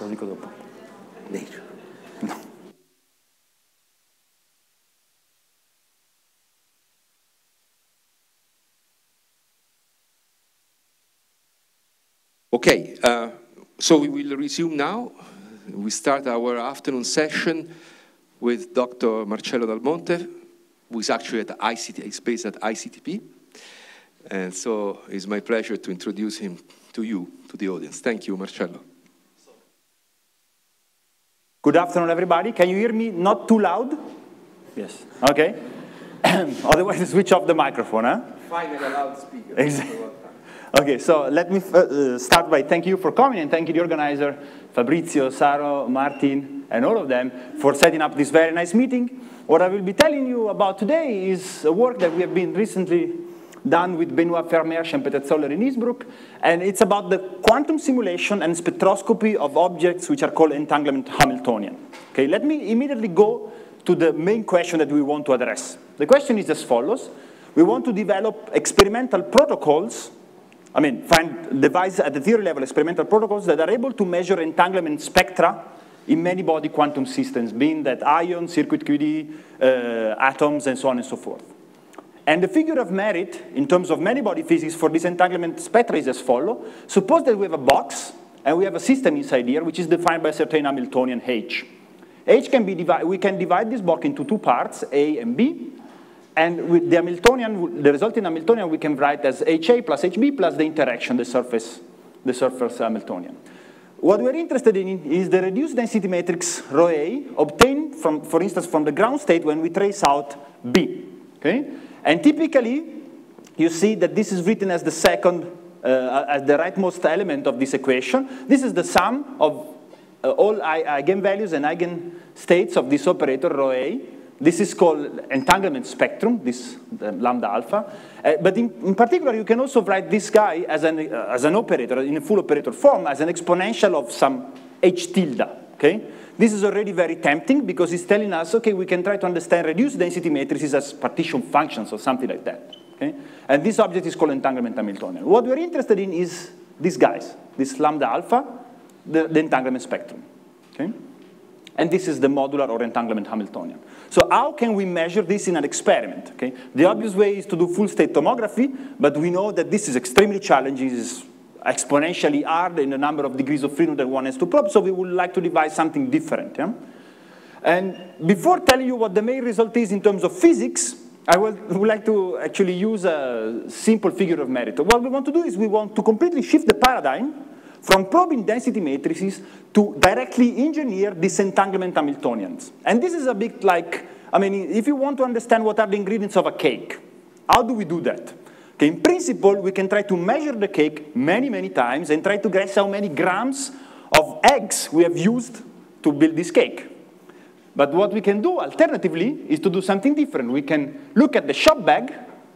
lo dico dopo. Nature. No. Okay, so we will resume now. We start our afternoon session with Dr. Marcello Dal Monte, who is actually at ICT, he's based at ICTP. And so it's my pleasure to introduce him to you, to the audience. Thank you, Marcello. Good afternoon, everybody. Can you hear me not too loud? Yes. Okay. Otherwise, switch off the microphone, huh? Find a loudspeaker. Exactly. Okay, so let me start by thanking you for coming and thanking the organizer, Fabrizio, Saro, Martin, and all of them for setting up this very nice meeting. What I will be telling you about today is a work that we have been recently done with Benoit Vermeersch and Peter Zoller in Innsbruck, and it's about the quantum simulation and spectroscopy of objects which are called entanglement Hamiltonian. Okay, let me immediately go to the main question that we want to address. The question is as follows. We want to develop experimental protocols, find devices at the theory level experimental protocols that are able to measure entanglement spectra in many-body quantum systems, being that ions, circuit QED, atoms, and so on and so forth. And the figure of merit in terms of many-body physics for this entanglement spectra is as follows. Suppose that we have a box, and we have a system inside here, which is defined by a certain Hamiltonian H. H can be divided, we can divide this box into two parts, A and B, and with the Hamiltonian, the resulting Hamiltonian, we can write as HA plus HB plus the interaction, the surface Hamiltonian. What we're interested in is the reduced density matrix rho A obtained from, for instance, from the ground state when we trace out B. Okay? And typically, you see that this is written as the second, as the rightmost element of this equation. This is the sum of all eigenvalues and eigenstates of this operator rho A. This is called entanglement spectrum, this lambda alpha. But in particular, you can also write this guy as an operator, in a full operator form, as an exponential of some H tilde, okay? This is already very tempting because it's telling us, okay, we can try to understand reduced density matrices as partition functions or something like that, okay? And this object is called entanglement Hamiltonian. What we're interested in is these guys, this lambda alpha, the entanglement spectrum, okay? And this is the modular or entanglement Hamiltonian. So how can we measure this in an experiment? Okay? The obvious way is to do full state tomography, but we know that this is extremely challenging, it's exponentially hard in the number of degrees of freedom that one has to probe, so we would like to devise something different. Yeah? And before telling you what the main result is in terms of physics, I would like to actually use a simple figure of merit. What we want to do is we want to completely shift the paradigm from probing density matrices to directly engineer disentanglement Hamiltonians. And this is a bit like, if you want to understand what are the ingredients of a cake, how do we do that? Okay, in principle, we can try to measure the cake many, many times and try to guess how many grams of eggs we have used to build this cake. But what we can do alternatively is to do something different. We can look at the shop bag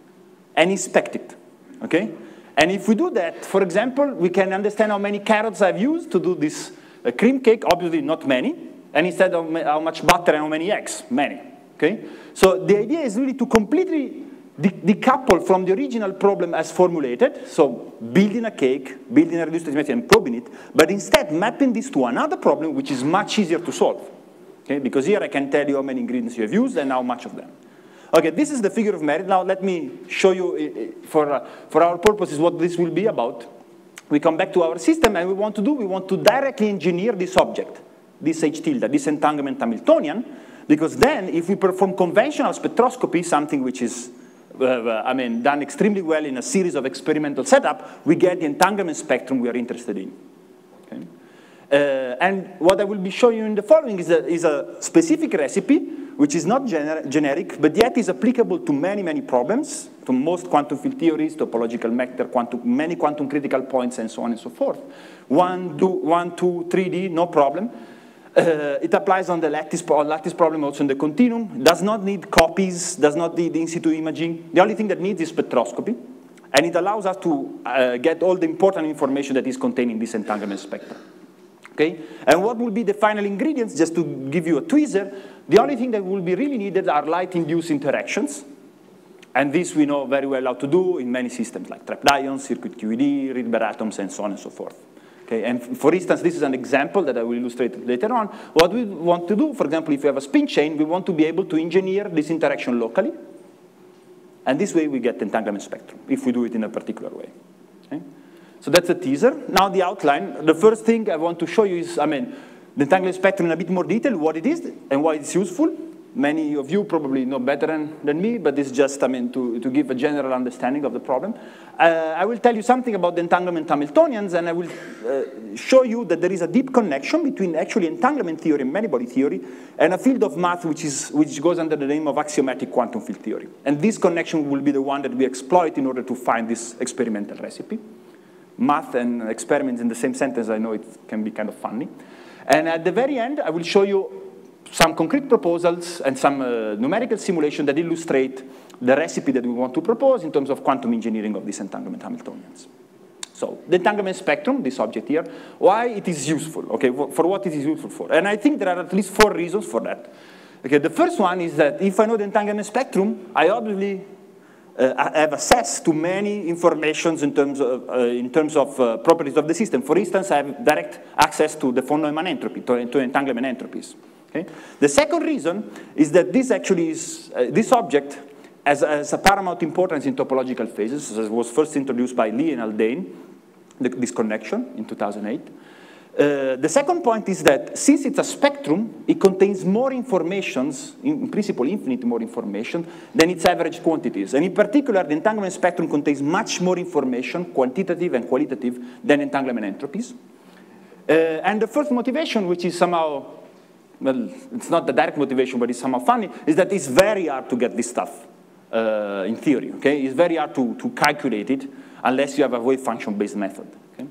and inspect it, okay? And if we do that, for example, we can understand how many carrots I've used to do this cream cake, obviously not many, and instead of how much butter and how many eggs, many, okay? So the idea is really to completely decouple from the original problem as formulated, so building a cake, building a reduced density and probing it, but instead mapping this to another problem which is much easier to solve, okay? Because here I can tell you how many ingredients you have used and how much of them. Okay, this is the figure of merit. Now let me show you, for our purposes, what this will be about. We come back to our system, and we want to directly engineer this object, this H tilde, this entanglement Hamiltonian, because then if we perform conventional spectroscopy, something which is done extremely well in a series of experimental setup, we get the entanglement spectrum we are interested in. Okay? And what I will be showing you in the following is a specific recipe which is not generic, but yet is applicable to many, many problems, to most quantum field theories, topological vector, many quantum critical points, and so on and so forth. 1, 2, 3D, no problem. It applies on the lattice problem, also in the continuum. Does not need copies, does not need in situ imaging. The only thing that needs is spectroscopy. And it allows us to get all the important information that is contained in this entanglement spectrum. Okay? And what will be the final ingredients, just to give you a tweezer, the only thing that will be really needed are light-induced interactions. And this we know very well how to do in many systems, like trapped ions, circuit QED, Rydberg atoms, and so on and so forth. Okay? And for instance, this is an example that I will illustrate later on. What we want to do, for example, if we have a spin chain, we want to be able to engineer this interaction locally. And this way we get entanglement spectrum, if we do it in a particular way. Okay? So that's a teaser. Now the outline. The first thing I want to show you is, the entanglement spectrum in a bit more detail, what it is and why it's useful. Many of you probably know better than me, but it's just, to give a general understanding of the problem. I will tell you something about the entanglement Hamiltonians, and I will show you that there is a deep connection between actually entanglement theory and many-body theory and a field of math which goes under the name of axiomatic quantum field theory. And this connection will be the one that we exploit in order to find this experimental recipe. Math and experiments in the same sentence, I know it can be kind of funny. And at the very end, I will show you some concrete proposals and some numerical simulation that illustrate the recipe that we want to propose in terms of quantum engineering of these entanglement Hamiltonians. So the entanglement spectrum, this object here, why it is useful, okay, for what it is useful for. And I think there are at least 4 reasons for that. Okay, the first one is that if I know the entanglement spectrum, I obviously have access to many informations in terms of properties of the system. For instance, I have direct access to the von Neumann entropy, to entanglement entropies. Okay? The second reason is that this actually is, this object has a paramount importance in topological phases, as was first introduced by Lee and Haldane, this connection in 2008. The second point is that since it's a spectrum, it contains more information, in principle infinite more information, than its average quantities. And in particular, the entanglement spectrum contains much more information, quantitative and qualitative, than entanglement entropies. And the first motivation, which is somehow, well, it's not the direct motivation, but it's somehow funny, is that it's very hard to get this stuff in theory, okay? It's very hard to calculate it unless you have a wave function-based method, okay?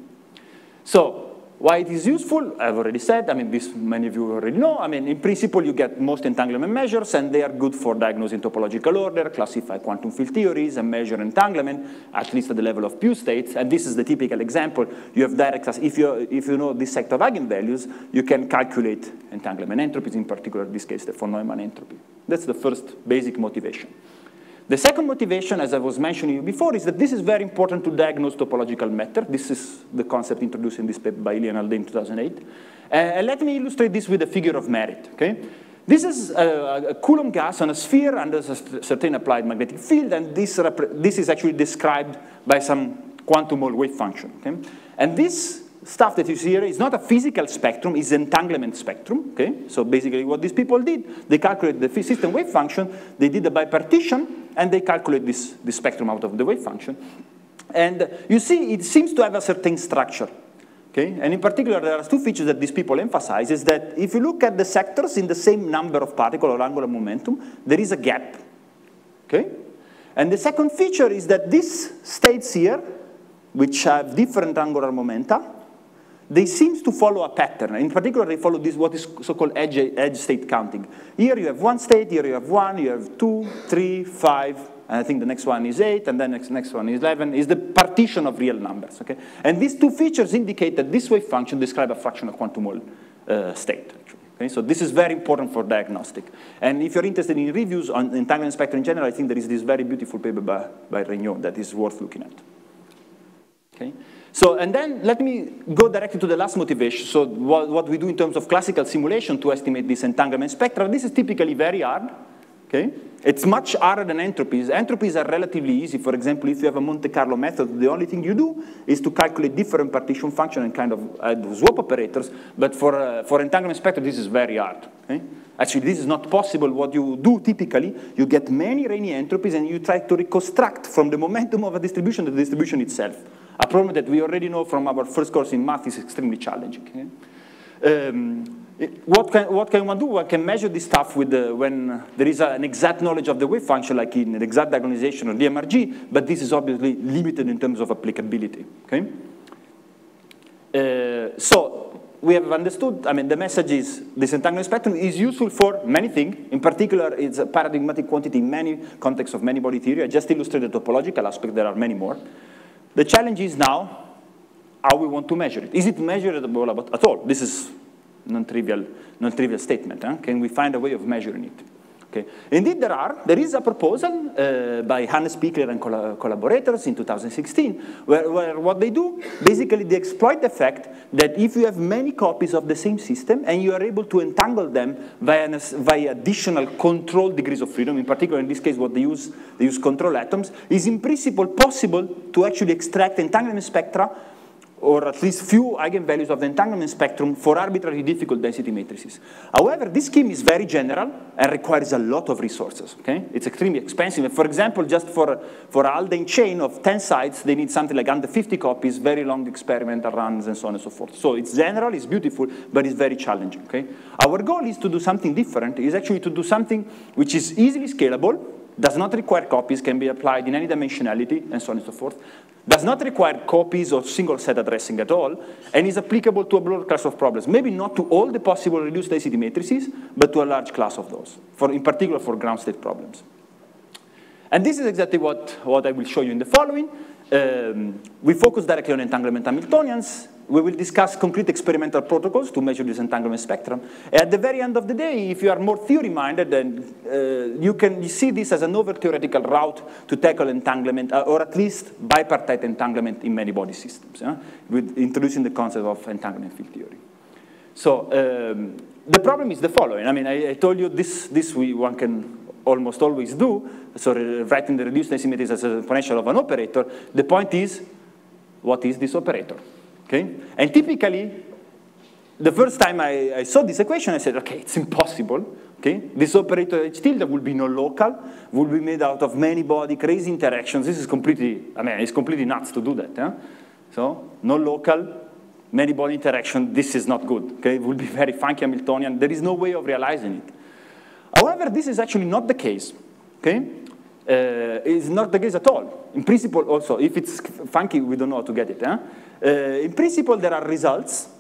So, why it is useful, I've already said, this many of you already know. In principle, you get most entanglement measures, and they are good for diagnosing topological order, classify quantum field theories, and measure entanglement, at least at the level of pure states. And this is the typical example. You have direct, if you know this set of eigenvalues, you can calculate entanglement entropies, in particular, in this case, the von Neumann entropy. That's the first basic motivation. The second motivation, as I was mentioning before, is that this is very important to diagnose topological matter. This is the concept introduced in this paper by Lee and Haldane in 2008. Let me illustrate this with a figure of merit, okay? This is a Coulomb gas on a sphere under a certain applied magnetic field, and this is actually described by some quantum Hall wave function, okay? And this stuff that you see here is not a physical spectrum, it's entanglement spectrum, okay? So basically what these people did, they calculated the system wave function, they did a bipartition, and they calculate this spectrum out of the wave function. And you see, it seems to have a certain structure, okay? And in particular, there are 2 features that these people emphasize, is that if you look at the sectors in the same number of particles or angular momentum, there is a gap, okay? And the second feature is that these states here, which have different angular momenta, they seem to follow a pattern. In particular, they follow this, what is so-called edge state counting. Here you have 1 state, here you have 1, you have 2, 3, 5, and I think the next one is 8, and then next one is 11, is the partition of real numbers, okay? And these 2 features indicate that this wave function describes a fraction of quantum Hall state, actually. Okay? So this is very important for diagnostic. And if you're interested in reviews on entanglement spectrum in general, I think there is this very beautiful paper by Regnault that is worth looking at, okay? So, and then let me go directly to the last motivation. So what we do in terms of classical simulation to estimate this entanglement spectra, this is typically very hard, okay? It's much harder than entropies. Entropies are relatively easy. For example, if you have a Monte Carlo method, the only thing you do is to calculate different partition function and kind of add swap operators. But for entanglement spectra, this is very hard, okay? Actually, this is not possible. What you do typically, you get many Rayleigh entropies and you try to reconstruct from the momentum of a distribution the distribution itself. A problem that we already know from our first course in math is extremely challenging. Okay? What can one do? One can measure this stuff with when there is an exact knowledge of the wave function, like in an exact diagonalization or DMRG, but this is obviously limited in terms of applicability. Okay? So we have understood, the message is this entanglement spectrum is useful for many things. In particular, it's a paradigmatic quantity in many contexts of many-body theory. I just illustrated the topological aspect. There are many more. The challenge is now how we want to measure it. Is it measurable at all? This is non-trivial statement. Huh? Can we find a way of measuring it? Okay. Indeed, there is a proposal by Hannes Pichler and collaborators in 2016, where what they do, basically they exploit the fact that if you have many copies of the same system and you are able to entangle them via additional controlled degrees of freedom, in particular in this case what they use control atoms, is in principle possible to actually extract entanglement spectra or at least few eigenvalues of the entanglement spectrum for arbitrarily difficult density matrices. However, this scheme is very general and requires a lot of resources, okay? It's extremely expensive. For example, just for an Haldane chain of 10 sites, they need something like under 50 copies, very long experimental runs, and so on and so forth. So it's general, it's beautiful, but it's very challenging, okay? Our goal is to do something different, is actually to do something which is easily scalable, does not require copies, can be applied in any dimensionality, and so on and so forth, does not require copies or single set addressing at all, and is applicable to a broad class of problems. Maybe not to all the possible reduced density matrices, but to a large class of those, in particular for ground state problems. And this is exactly what I will show you in the following. We focus directly on entanglement Hamiltonians. We will discuss concrete experimental protocols to measure this entanglement spectrum. At the very end of the day, if you are more theory-minded, then you see this as an over-theoretical route to tackle entanglement, or at least bipartite entanglement in many body systems, with introducing the concept of entanglement field theory. So the problem is the following. I mean, I told you this one can almost always do, so writing the reduced density matrix as an exponential of an operator. The point is, what is this operator? Okay? And typically, the first time I saw this equation, I said, okay, it's impossible. Okay? This operator H tilde will be non-local, will be made out of many body, crazy interactions. This is completely, I mean, it's completely nuts to do that. Yeah? So, non-local, many body interaction, this is not good. Okay? It will be very funky Hamiltonian. There is no way of realizing it. However, this is actually not the case. Okay? It's not the case at all. In principle, also, if it's funky, we don't know how to get it. In principle, there are results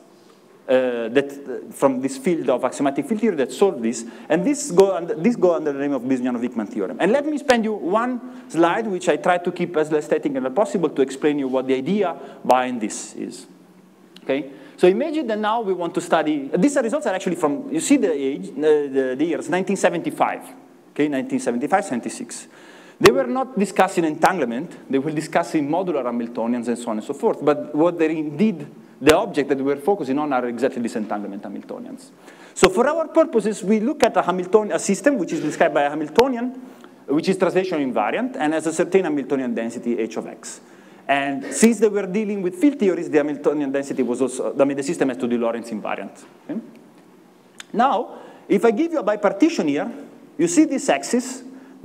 from this field of axiomatic field theory that solve this, and this go under the name of Bismuth-Wickman theorem. And let me spend you one slide, which I try to keep as less static as possible, to explain you what the idea behind this is. Okay? So imagine that now we want to study, these results are actually from, you see the years, 1975, okay, 1975, 76. They were not discussing entanglement, they were discussing modular Hamiltonians and so on and so forth, but what they indeed, the object that we were focusing on are exactly these entanglement Hamiltonians. So for our purposes, we look at a system which is described by a Hamiltonian, which is translational invariant, and has a certain Hamiltonian density h of x. And since they were dealing with field theories, the Hamiltonian density was also, I mean, the system has to be Lorentz invariant. Okay? Now, if I give you a bipartition here, you see this axis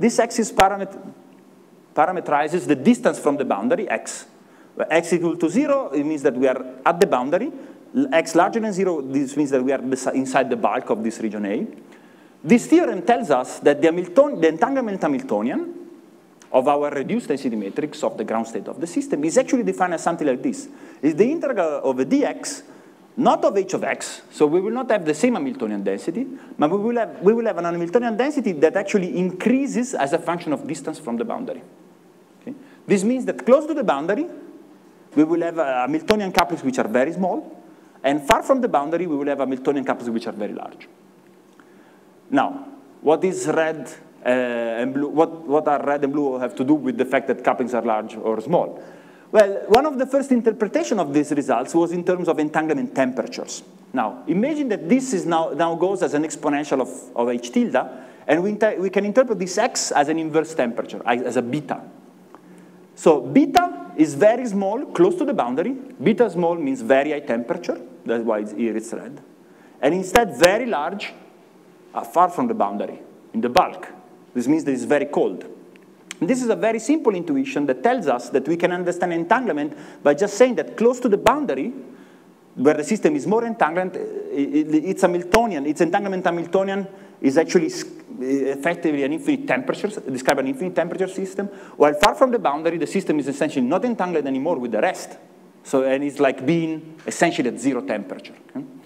parameterizes the distance from the boundary, x. Where x equal to 0, it means that we are at the boundary. X larger than 0, this means that we are inside the bulk of this region A. This theorem tells us that the entanglement Hamiltonian of our reduced density matrix of the ground state of the system is actually defined as something like this. It's the integral of a dx, not of h of x, so we will not have the same Hamiltonian density, but we will have an Hamiltonian density that actually increases as a function of distance from the boundary. Okay? This means that close to the boundary, we will have Hamiltonian couplings which are very small, and far from the boundary, we will have Hamiltonian couplings which are very large. Now, what is red and blue? What are red and blue have to do with the fact that couplings are large or small? Well, one of the first interpretations of these results was in terms of entanglement temperatures. Now, imagine that this is now goes as an exponential of h tilde, and we can interpret this x as an inverse temperature, as a beta. So beta is very small, close to the boundary. Beta small means very high temperature. That's why here it's red. And instead, very large, far from the boundary, in the bulk. This means that it's very cold. And this is a very simple intuition that tells us that we can understand entanglement by just saying that close to the boundary, where the system is more entangled, it's Hamiltonian. Its entanglement Hamiltonian is actually effectively an infinite temperature, describe an infinite temperature system, while far from the boundary, the system is essentially not entangled anymore with the rest. So, and it's like being essentially at zero temperature.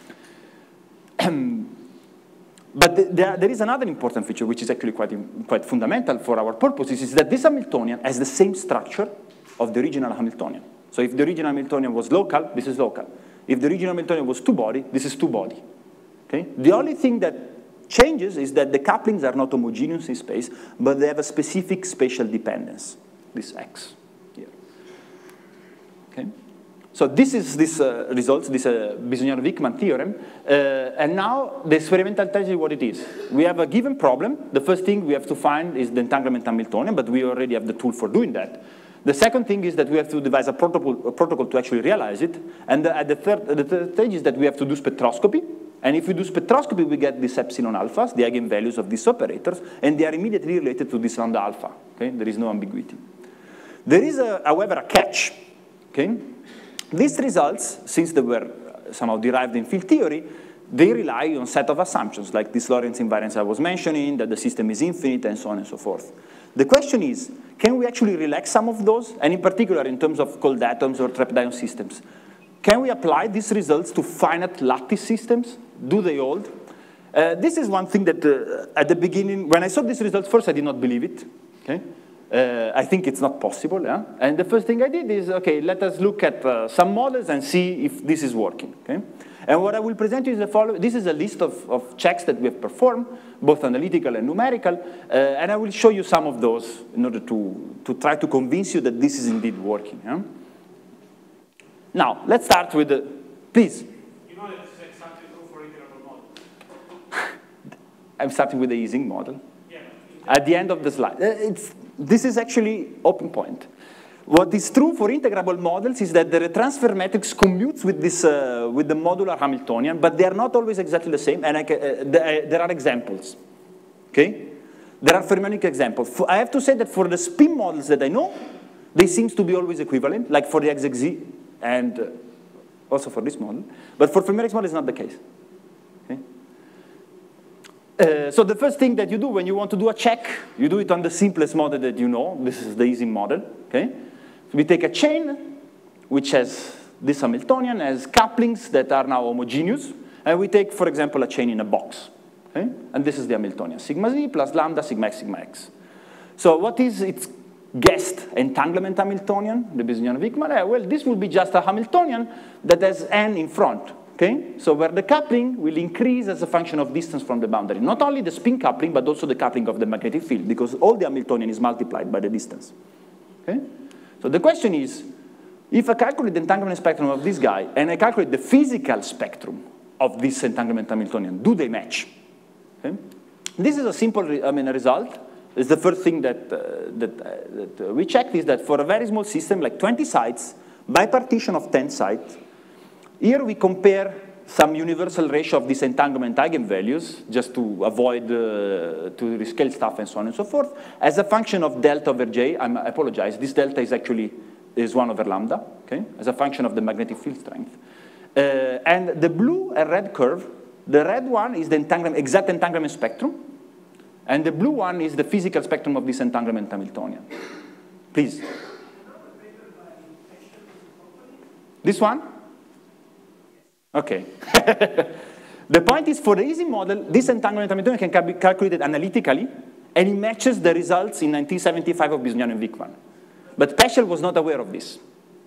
Okay? But there is another important feature, which is actually quite fundamental for our purposes, is that this Hamiltonian has the same structure of the original Hamiltonian. So if the original Hamiltonian was local, this is local. If the original Hamiltonian was two-body, this is two-body. Okay? The only thing that changes is that the couplings are not homogeneous in space, but they have a specific spatial dependence, this X here. Okay? So this is this results, this Bisogniano-Wickman theorem. And now the experimental tells you what it is. We have a given problem. The first thing we have to find is the entanglement Hamiltonian, but we already have the tool for doing that. The second thing is that we have to devise a protocol to actually realize it. And the third stage is that we have to do spectroscopy. And if we do spectroscopy, we get these epsilon alphas, the eigenvalues of these operators, and they are immediately related to this lambda alpha. Okay? There is no ambiguity. There is, however, a catch. Okay? These results, since they were somehow derived in field theory, they rely on a set of assumptions, like this Lorentz invariance I was mentioning, that the system is infinite, and so on and so forth. The question is, can we actually relax some of those? And in particular, in terms of cold atoms or trapped ion systems, can we apply these results to finite lattice systems? Do they hold? This is one thing that at the beginning, when I saw these results first, I did not believe it. Okay? I think it's not possible. Yeah? And the first thing I did is, okay, let us look at some models and see if this is working. Okay? And what I will present you is the following. This is a list of checks that we have performed, both analytical and numerical, and I will show you some of those in order to try to convince you that this is indeed working. Yeah? Now, let's start with the, please. You know that it's exactly true for integrable model. I'm starting with the Ising model. Yeah. At the end of the slide. This is actually open point. What is true for integrable models is that the retransfer matrix commutes with this with the modular Hamiltonian, but they are not always exactly the same, and there are examples. Okay? There are fermionic examples. I have to say that for the spin models that I know, they seem to be always equivalent, like for the XXZ and also for this model. But for fermionic model, it's not the case. Okay? So the first thing that you do when you want to do a check, you do it on the simplest model that you know. This is the Ising model. Okay? So we take a chain, which has this Hamiltonian, has couplings that are now homogeneous, and we take, for example, a chain in a box. Okay? And this is the Hamiltonian, sigma z plus lambda, sigma x, sigma x. So what is its guessed entanglement Hamiltonian, the Bisogniano-Wickman? Well, this will be just a Hamiltonian that has n in front. Okay? So where the coupling will increase as a function of distance from the boundary. Not only the spin coupling, but also the coupling of the magnetic field, because all the Hamiltonian is multiplied by the distance. Okay? So the question is, if I calculate the entanglement spectrum of this guy, and I calculate the physical spectrum of this entanglement Hamiltonian, do they match? Okay? This is a simple result. It's the first thing that we checked is that for a very small system, like 20 sites, by partition of 10 sites, here we compare some universal ratio of this entanglement eigenvalues, just to avoid to rescale stuff and so on and so forth, as a function of delta over J. I apologize, this delta is actually 1 over lambda, okay, as a function of the magnetic field strength. And the blue and red curve, the red one is the exact entanglement spectrum, and the blue one is the physical spectrum of this entanglement Hamiltonian. Please. This one? Okay. The point is, for the Ising model, this entanglement Hamiltonian can be calculated analytically, and it matches the results in 1975 of Bisogniano-Wickman. But Peschel was not aware of this.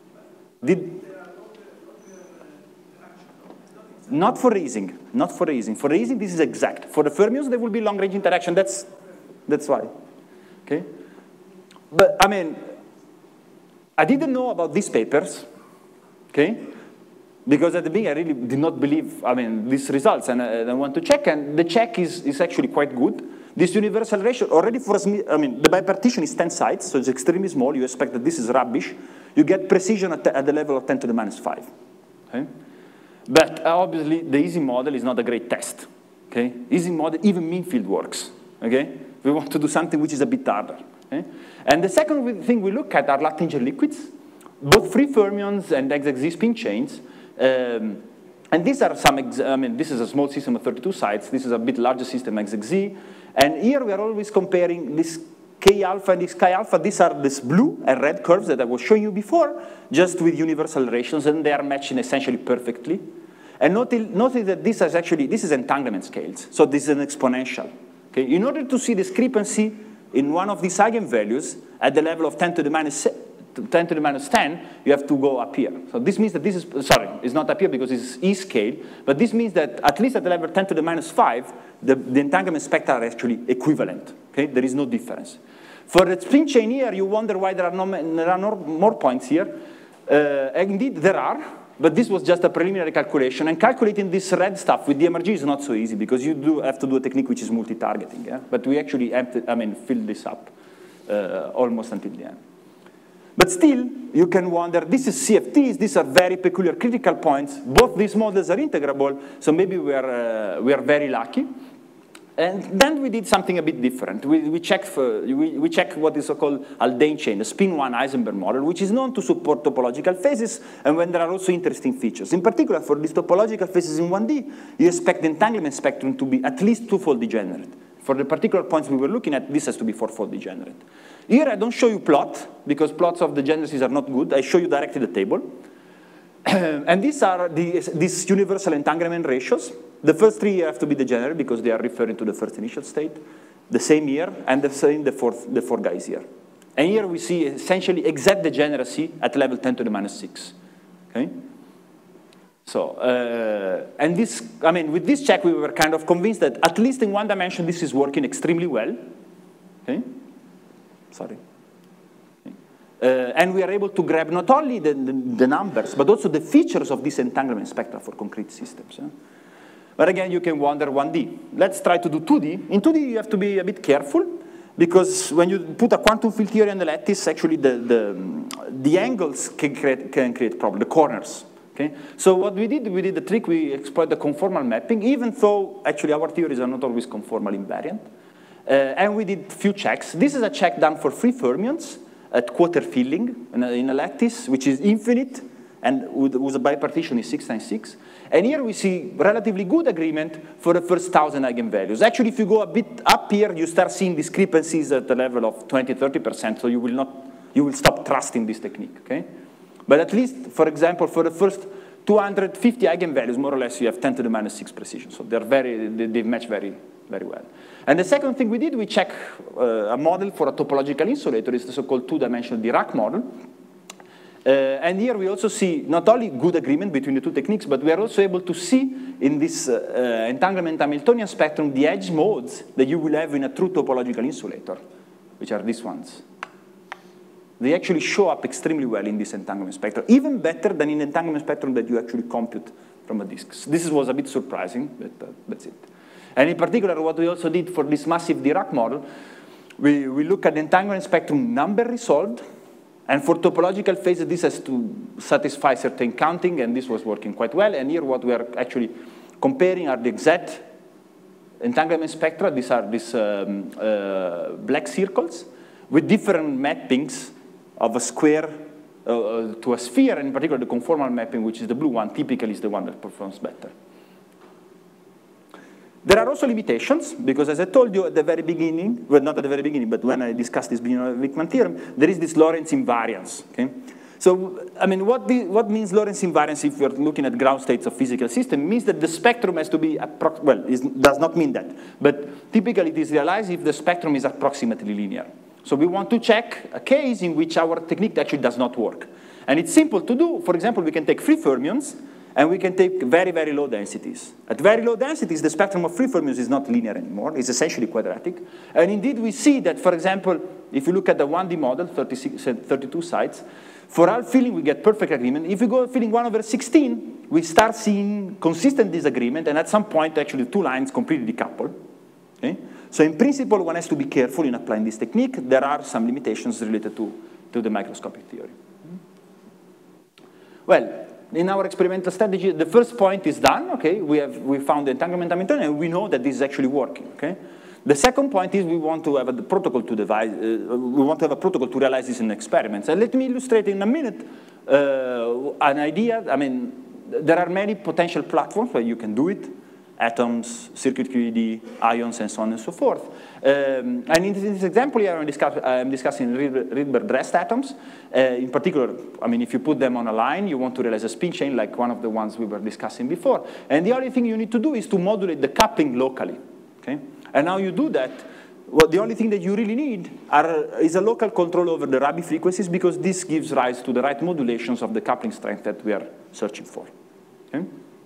Not for Ising. Not for Ising. For Ising, this is exact. For the fermions, there will be long-range interaction. That's why. Okay. But I mean, I didn't know about these papers. Okay. Because at the beginning, I really did not believe, these results, and I want to check, and the check is actually quite good. This universal ratio, already for us, the bipartition is 10 sites, so it's extremely small. You expect that this is rubbish. You get precision at the level of 10 to the minus 5. Okay? But obviously, the Ising model is not a great test. Okay? Ising model, even mean field works. Okay? We want to do something which is a bit harder. Okay? And the second thing we look at are Lagrangian liquids, both free fermions and XXZ spin chains. And these are some, this is a small system of 32 sites. This is a bit larger system, XXZ. And here we are always comparing this K alpha and this Chi alpha. These are this blue and red curves that I was showing you before, just with universal ratios, and they are matching essentially perfectly. And notice that this is entanglement scales. So this is an exponential. Okay? In order to see discrepancy in one of these eigenvalues at the level of 10 to the minus 10 to the minus 10, you have to go up here. So this means that this is, sorry, it's not up here because it's E scale, but this means that at least at the level 10 to the minus 5, the entanglement spectra are actually equivalent, okay? There is no difference. For the spin chain here, you wonder why there are no more points here. Indeed, there are, but this was just a preliminary calculation, and calculating this red stuff with DMRG is not so easy because you do have to do a technique which is multi-targeting, yeah? But we actually filled this up almost until the end. But still, you can wonder, this is CFTs, these are very peculiar critical points. Both these models are integrable, so maybe we are very lucky. And then we did something a bit different. We checked what is so-called Haldane chain, a spin-1 Heisenberg model, which is known to support topological phases, and when there are also interesting features. In particular, for these topological phases in 1D, you expect the entanglement spectrum to be at least two-fold degenerate. For the particular points we were looking at, this has to be four-fold degenerate. Here I don't show you plot, because plots of degeneracies are not good. I show you directly the table. And these are these universal entanglement ratios. The first three have to be degenerate because they are referring to the first initial state. The same here, and the same the four guys here. And here we see essentially exact degeneracy at level 10 to the minus 6. Okay? So, and this, with this check, we were kind of convinced that at least in one dimension, this is working extremely well. Okay? Sorry. And we are able to grab not only the numbers, but also the features of this entanglement spectra for concrete systems. Yeah? But again, you can wonder 1D. Let's try to do 2D. In 2D, you have to be a bit careful, because when you put a quantum field theory on the lattice, actually the angles can create problems, the corners. Okay? So what we did the trick, we exploit the conformal mapping, even though actually our theories are not always conformal invariant. And we did few checks. This is a check done for free fermions at quarter filling in a lattice, which is infinite, and with a bipartition is 6 times 6. And here we see relatively good agreement for the first 1,000 eigenvalues. Actually, if you go a bit up here, you start seeing discrepancies at the level of 20, 30%, so you will stop trusting this technique, okay? But at least, for example, for the first 250 eigenvalues, more or less, you have 10 to the minus 6 precision. So they match very, very well. And the second thing we did, we checked a model for a topological insulator. It's the so-called two-dimensional Dirac model. And here we also see not only good agreement between the two techniques, but we are also able to see in this entanglement Hamiltonian spectrum the edge modes that you will have in a true topological insulator, which are these ones. They actually show up extremely well in this entanglement spectrum, even better than in the entanglement spectrum that you actually compute from a disk. This was a bit surprising, but that's it. And in particular, what we also did for this massive Dirac model, we look at the entanglement spectrum number resolved. And for topological phases, this has to satisfy certain counting, and this was working quite well. And here what we are actually comparing are the exact entanglement spectra. These are these black circles with different mappings of a square to a sphere, and in particular the conformal mapping, which is the blue one, typically is the one that performs better. There are also limitations, because as I told you at the very beginning, well, not at the very beginning, but when I discussed this Binet-Wickman theorem, there is this Lorentz invariance, okay? So, what means Lorentz invariance if you're looking at ground states of physical system? It means that the spectrum has to be, well, it does not mean that, but typically it is realized if the spectrum is approximately linear. So we want to check a case in which our technique actually does not work. And it's simple to do. For example, we can take free fermions, and we can take very, very low densities. At very low densities, the spectrum of free fermions is not linear anymore. It's essentially quadratic. And indeed, we see that, for example, if you look at the 1D model, 32 sites, for all filling, we get perfect agreement. If we go filling 1/16, we start seeing consistent disagreement, and at some point, actually, the two lines completely decouple. Okay? So in principle, one has to be careful in applying this technique. There are some limitations related to the microscopic theory. Well, in our experimental strategy, the first point is done, okay? We found the entanglement Hamiltonian, and we know that this is actually working, okay? The second point is we want to have a protocol to devise, we want to have a protocol to realize this in experiments. And let me illustrate in a minute an idea. There are many potential platforms where you can do it. Atoms, circuit QED, ions, and so on and so forth. And in this example here, I'm discussing Rydberg-Drest atoms. In particular, if you put them on a line, you want to realize a spin chain like one of the ones we were discussing before. And the only thing you need to do is to modulate the coupling locally. Okay? And now you do that well, the only thing that you really need is a local control over the Rabi frequencies, because this gives rise to the right modulations of the coupling strength that we are searching for. Okay?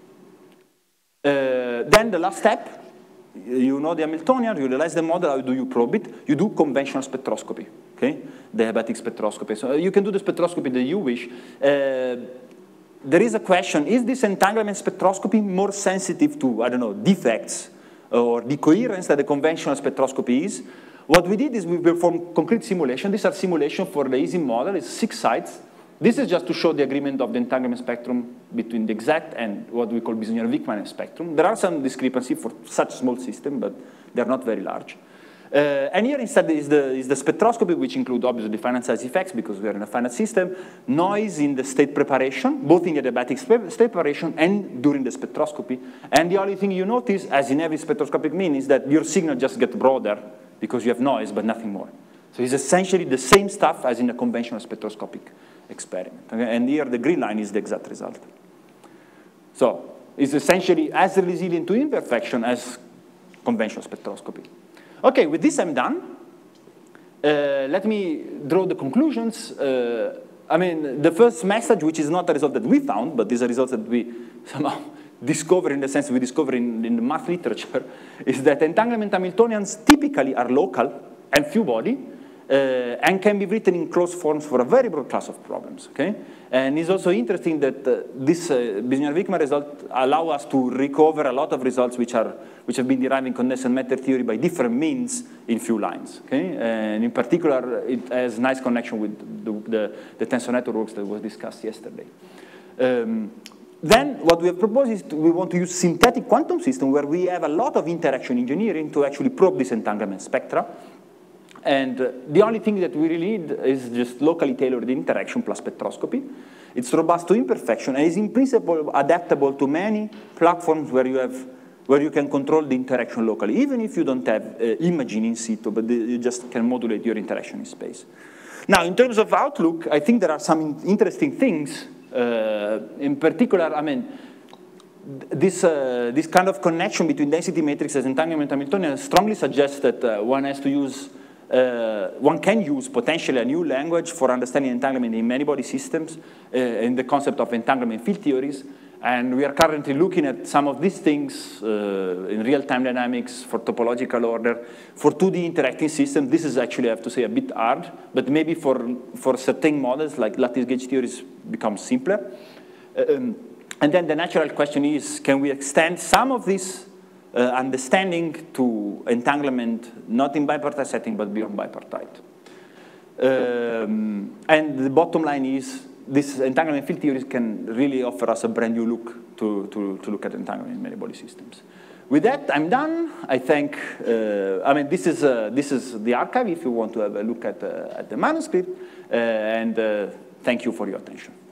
Then the last step, you know the Hamiltonian, you realize the model, how do you probe it? You do conventional spectroscopy, okay? Diabatic spectroscopy. So you can do the spectroscopy that you wish. There is a question, is this entanglement spectroscopy more sensitive to, I don't know, defects or decoherence that the conventional spectroscopy is? What we did is we performed concrete simulation. These are simulations for the EASY model. It's 6 sites. This is just to show the agreement of the entanglement spectrum between the exact and what we call Bisogner-Wickman spectrum. There are some discrepancies for such a small system, but they're not very large. And here instead is the spectroscopy, which include obviously finite size effects, because we are in a finite system, noise in the state preparation, both in the adiabatic state preparation and during the spectroscopy. And the only thing you notice, as in every spectroscopic mean, is that your signal just gets broader because you have noise, but nothing more. So it's essentially the same stuff as in a conventional spectroscopic experiment. Okay? And here the green line is the exact result. So it's essentially as resilient to imperfection as conventional spectroscopy. Okay, with this I'm done. Let me draw the conclusions. I mean, the first message, which is not a result that we found, but is a result that we somehow discover in the sense we discover in the math literature, is that entanglement Hamiltonians typically are local and few body, and can be written in closed forms for a very broad class of problems, okay? And it's also interesting that this Bisogner-Wickman result allow us to recover a lot of results which have been derived in condensed matter theory by different means in few lines, okay? And in particular, it has nice connection with the tensor networks that was discussed yesterday. Then what we have proposed is we want to use synthetic quantum system where we have a lot of interaction engineering to actually probe this entanglement spectra. And the only thing that we really need is just locally tailored interaction plus spectroscopy. It's robust to imperfection and is in principle adaptable to many platforms where you can control the interaction locally, even if you don't have imaging in situ, but you just can modulate your interaction in space. Now, in terms of outlook, I think there are some interesting things. In particular, I mean, this kind of connection between density matrices and entanglement Hamiltonian strongly suggests that one has to use one can use potentially a new language for understanding entanglement in many-body systems in the concept of entanglement field theories. And we are currently looking at some of these things in real-time dynamics for topological order. For 2D interacting systems, this is actually, I have to say, a bit hard, but maybe for certain models like lattice gauge theories becomes simpler. And then the natural question is, can we extend some of this understanding to entanglement, not in bipartite setting, but beyond bipartite. And the bottom line is, this entanglement field theories can really offer us a brand new look to look at entanglement in many body systems. With that, I'm done. I thank, I mean, this is the archive if you want to have a look at the manuscript, and thank you for your attention.